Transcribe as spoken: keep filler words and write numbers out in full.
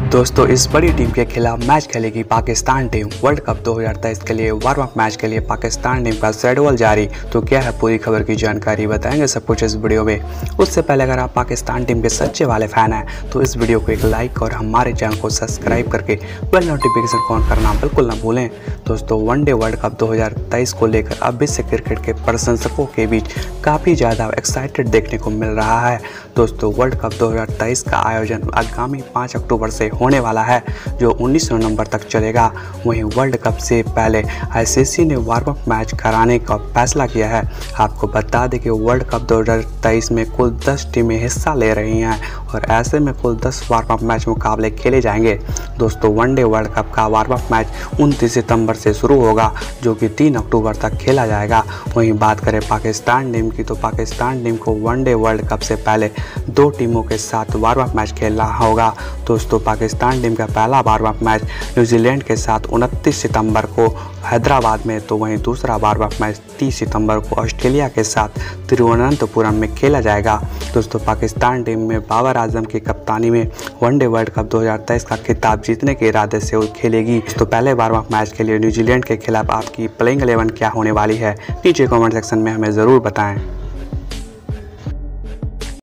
दोस्तों इस बड़ी टीम के खिलाफ मैच खेलेगी पाकिस्तान टीम। वर्ल्ड कप दो हज़ार तेईस के लिए वार्म अप मैच के लिए पाकिस्तान टीम का शेड्यूल जारी। तो क्या है पूरी खबर की जानकारी बताएंगे सब कुछ इस वीडियो में। उससे पहले अगर आप पाकिस्तान टीम के सच्चे वाले फैन हैं तो इस वीडियो को एक लाइक और हमारे चैनल को सब्सक्राइब करके बेल नोटिफिकेशन ऑन करना बिल्कुल ना भूलें। दोस्तों वनडे वर्ल्ड कप दो हज़ार तेईस को लेकर अब विश्व क्रिकेट के प्रशंसकों के बीच काफ़ी ज़्यादा एक्साइटेड देखने को मिल रहा है। दोस्तों वर्ल्ड कप दो हज़ार तेईस का आयोजन आगामी पाँच अक्टूबर से होने वाला है जो उन्नीस नवंबर तक चलेगा। वहीं वर्ल्ड कप से पहले आईसीसी ने वार्म अप मैच कराने का फैसला किया है। आपको बता दें कि वर्ल्ड कप दो हज़ार तेईस में कुल दस टीमें हिस्सा ले रही हैं और ऐसे में कुल दस वार्म अप मैच मुकाबले खेले जाएंगे। दोस्तों वनडे वर्ल्ड कप का वार्म अप मैच उनतीस सितंबर से शुरू होगा जो कि तीन अक्टूबर तक खेला जाएगा। वहीं बात करें पाकिस्तान टीम की तो पाकिस्तान टीम को वनडे वर्ल्ड कप से पहले दो टीमों के साथ वार्म अप मैच खेलना होगा। दोस्तों पाकिस्तान टीम का पहला वार्म अप मैच न्यूजीलैंड के साथ उनतीस सितंबर को हैदराबाद में, तो वहीं दूसरा वार्म अप मैच तीस सितंबर को ऑस्ट्रेलिया के साथ तिरुवनंतपुरम में खेला जाएगा। दोस्तों पाकिस्तान टीम में बाबर आजम की कप्तानी में वनडे वर्ल्ड कप दो हज़ार तेईस का खिताब जीतने के इरादे से खेलेगी। तो पहले वार्म अप मैच के लिए न्यूजीलैंड के खिलाफ आपकी प्लेइंग इलेवन क्या होने वाली है नीचे कमेंट सेक्शन में हमें ज़रूर बताएं।